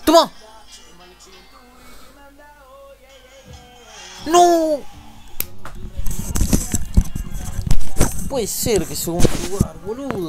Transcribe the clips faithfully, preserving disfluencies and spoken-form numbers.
¡Toma! ¡No! Puede ser que segundo lugar, boludo.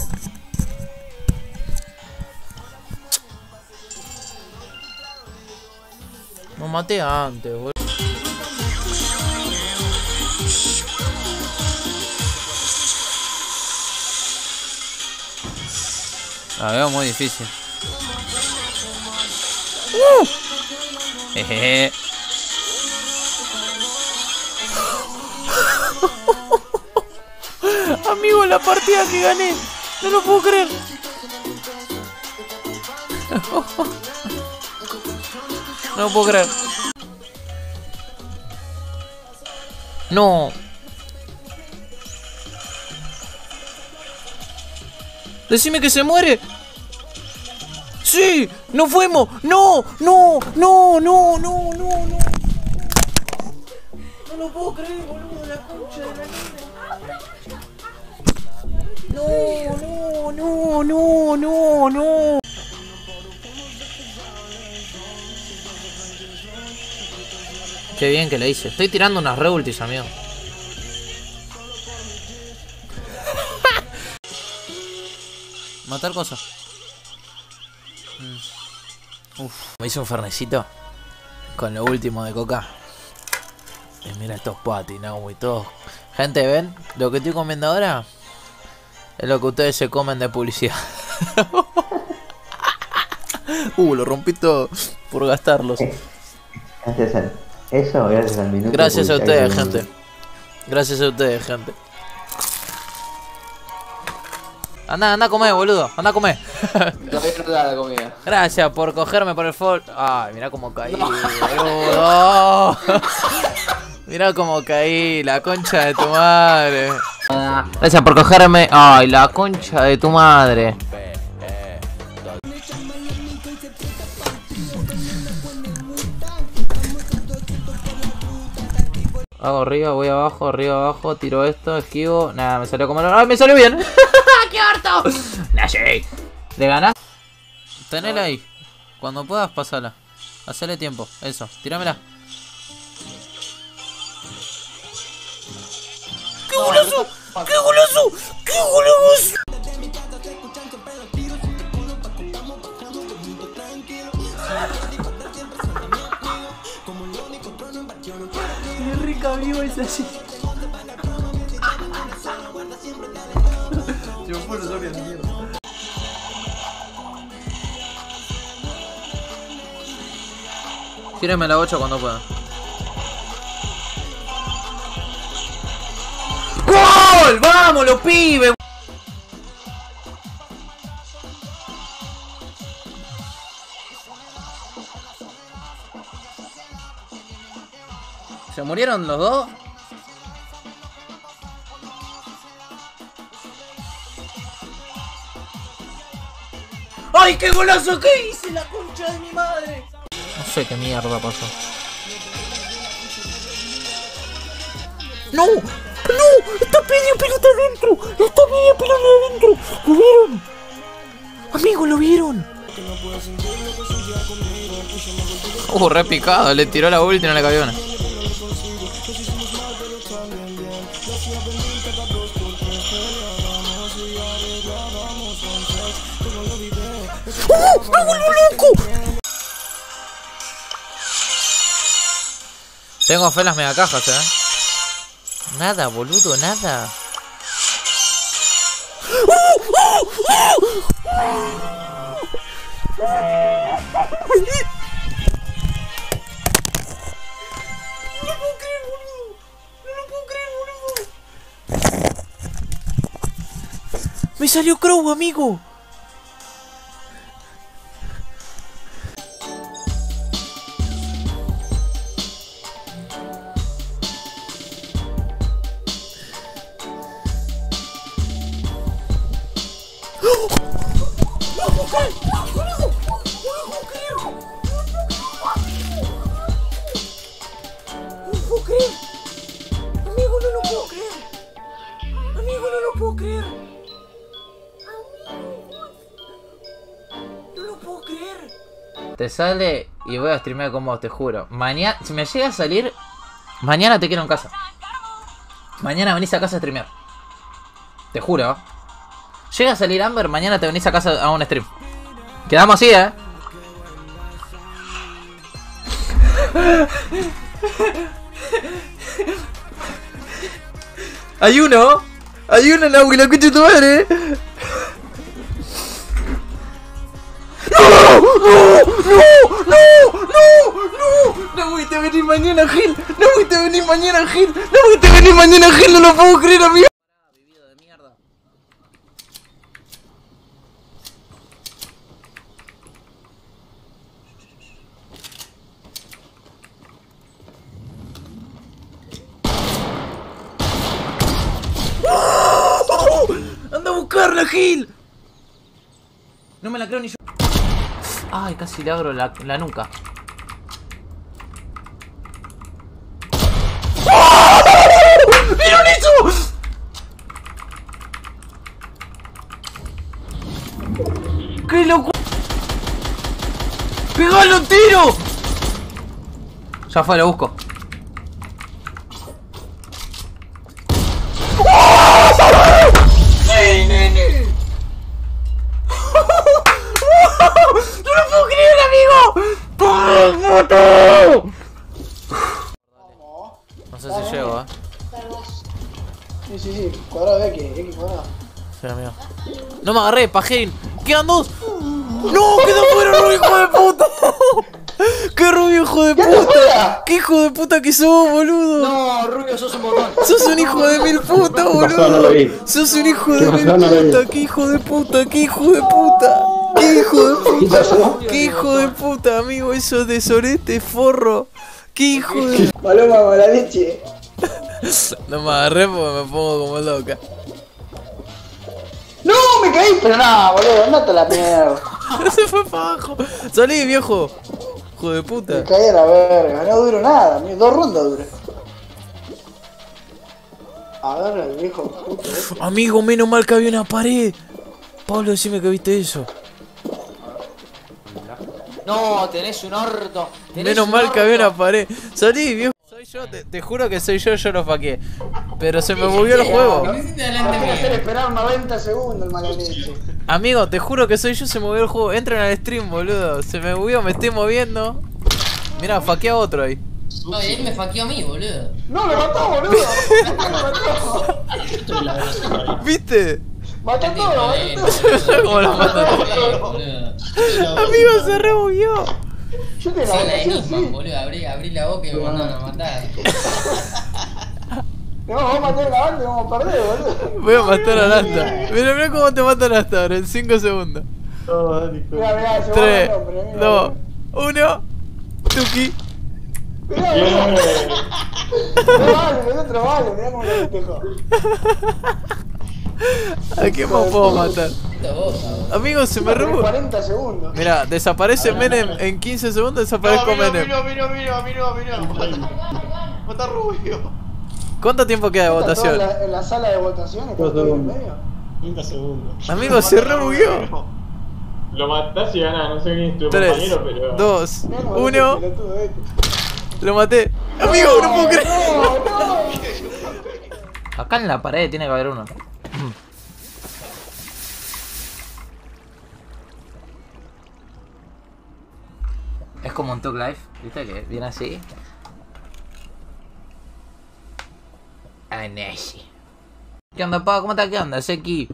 Me maté antes, boludo. La veo muy difícil. Uh. Jejeje. Amigo, la partida que gané. No lo puedo creer. No lo puedo creer. No. Decime que se muere. Sí, nos fuimos. No, no, no, no, no, no, no. No lo puedo creer, boludo, la concha de la nena. No, no, no, no, no, no. Qué bien que le hice. Estoy tirando unas re ultis, amigo. Matar cosas. Mm. Uf, me hice un fernecito con lo último de coca. Y mira estos patis, no, y todos. Gente, ¿ven? Lo que estoy comiendo ahora es lo que ustedes se comen de publicidad. Uh, lo rompí todo por gastarlos. Gracias a eso, gracias al minuto. Gracias a ustedes, gente. Gracias a ustedes, gente. Anda, anda a comer, boludo. Anda a comer. Todavía no te da la comida. Gracias por cogerme por el fall. Ay, mirá cómo caí, no. Boludo. Mirá cómo caí, la concha de tu madre. Gracias por cogerme. Ay, la concha de tu madre. Hago arriba, voy abajo, arriba, abajo, tiro esto, esquivo. Nada, me salió como... ¡Ay, me salió bien! ¡Qué harto! ¡Nashi! ¿Le ganas? Tenela ahí. Cuando puedas, pasala. Hacele tiempo. Eso, tíramela. ¡Qué golazo! ¡Qué golazo! ¡Qué golazo! ¡Qué rica viva es así! Yo me puro sobre la mierda. Tírenme la ocho cuando puedan. ¡Gol! ¡Vamos, los pibes! ¿Se murieron los dos? ¡Ay, qué golazo que hice! ¡La concha de mi madre! No sé qué mierda pasó. ¡No! ¡No! ¡Está medio pelota adentro! ¡Está medio pelota adentro! ¿Lo vieron? ¡Amigo, lo vieron! Uh, re picado. Le tiró la ulti y no le cayó una. ¡Oh! ¡Me vuelvo loco! Tengo fe en las megacajas, eh. Nada, boludo, nada. No lo puedo creer, boludo. No lo puedo creer, boludo. Me salió Crow, amigo. Amigo, no lo puedo creer. Amigo, no lo puedo creer. Amigo. Te sale y voy a streamear con vos, te juro. Mañana, si me llega a salir, mañana te quiero en casa. Mañana venís a casa a streamear. Te juro. Llega a salir Amber, mañana te venís a casa a un stream. Quedamos así, eh. Hay uno. Hay uno en la la concha de tu madre. ¡No! ¡No! ¡No! ¡No! ¡No! No voy a venir mañana, Gil. No voy a venir mañana, Gil. No voy a venir mañana, Gil. No lo puedo creer, amigo. Vivido de mierda. ¡Anda a buscarla, Gil! No me la creo ni yo. Ay, casi le abro la, la nuca. ¡Vieron eso! ¡Qué loco! ¡Pegalo un tiro! Ya fue, lo busco. ¡Sí, nene! ¡No lo puedo creer, amigo! ¡Foto! No sé si llego, eh. Sí, sí, sí, cuadrado de X, X cuadrado. Sí, amigo. No me agarré, pajín. Quedan dos. ¡No! ¡Quedó fuera, Rubio, hijo de puta! ¡Qué Rubio, hijo de puta! ¡Qué hijo de puta que sos, boludo! No, Rubio, sos un botón. ¡Sos un hijo de mil puta, boludo! ¡Sos un hijo de mil puta! ¡Qué hijo de puta! ¡Qué hijo de puta! ¡Qué hijo de puta! ¡Qué hijo de puta, amigo! Eso de sorete, forro. ¡Qué hijo de... Paloma mala leche. No me agarré porque me pongo como loca. ¡No! ¡Me caí! Pero no, boludo, andate a la mierda. Se fue para abajo. Salí, viejo. Hijo de puta. Me caí a la verga, no duro nada, dos rondas duré. Agarra el viejo puto. Amigo, menos mal que había una pared. Pablo, decime que viste eso. No, tenés un orto. Tenés Menos un mal orto. que había una pared. Salí, viejo. Soy yo, te, te juro que soy yo, yo lo faqué. Pero se me movió el juego. Hay que hacer esperar noventa segundos el mala leche. Amigo, te juro que soy yo, se movió el juego. Entren al stream, boludo. Se me movió, me estoy moviendo. Mirá, faqué a otro ahí. No, y él me faqueó a mí, boludo. No, lo mató, boludo. Lo mató. ¿Viste? Mató todo, boludo. ¿Cómo lo mató? Amigo, se rebugueó. Yo te la Soy la votación, enigma, sí. boludo. Abrí, abrí la boca y me mandaron a matar. No, vamos a matar la banda y vamos a perder, boludo. Voy a matar a Nasta. Mira, mira cómo te matan hasta ahora, en cinco segundos. Mirá, mirá, se tres, va a nombre, mirá. dos, uno. Tuki. Mirá, mirá. No vale, nosotros vale, mirá cómo lo festejó. ¿A quién más puedo matar? Esto vos, boludo. Amigo, se me robó. cuarenta segundos. Mira, desaparece Menem en quince segundos, desaparezco Menem. Mira, mira, mira, mira, mira. Mata Rubio. ¿Cuánto tiempo queda de votación? En la, en la sala de votación, está todo en medio. treinta segundos. Amigo, se rebugueó. Lo matás y ganás, no sé quién es tu tres, compañero, pero... dos, Mirá cómo uno. este pelotudo este. Lo maté. Amigo, no puedo creer. No, no. Acá en la pared tiene que haber uno. Es como un Talk Life, ¿viste? Que viene así. Anesi. ¿Qué onda, pa? ¿Cómo estás? ¿Qué onda? Seki.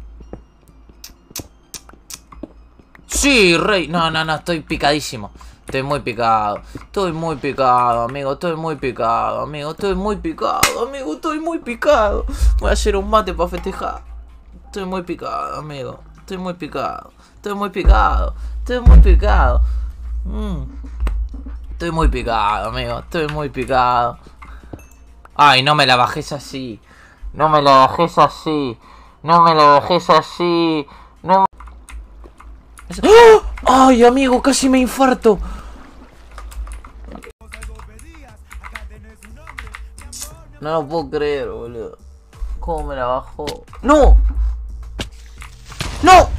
Sí, rey. No, no, no, estoy picadísimo. Estoy muy picado. Estoy muy picado, amigo. Estoy muy picado, amigo. Estoy muy picado, amigo. Estoy muy picado. Voy a hacer un mate para festejar. Estoy muy picado, amigo. Estoy muy picado. Estoy muy picado. Estoy muy picado. Mm. Estoy muy picado, amigo. Estoy muy picado. Ay, no me la bajes así. No me la bajes así. No me la bajes así. No me... ¡Oh! Ay, amigo, casi me infarto. No lo puedo creer, boludo. ¿Cómo me la bajó? ¡No! ¡No!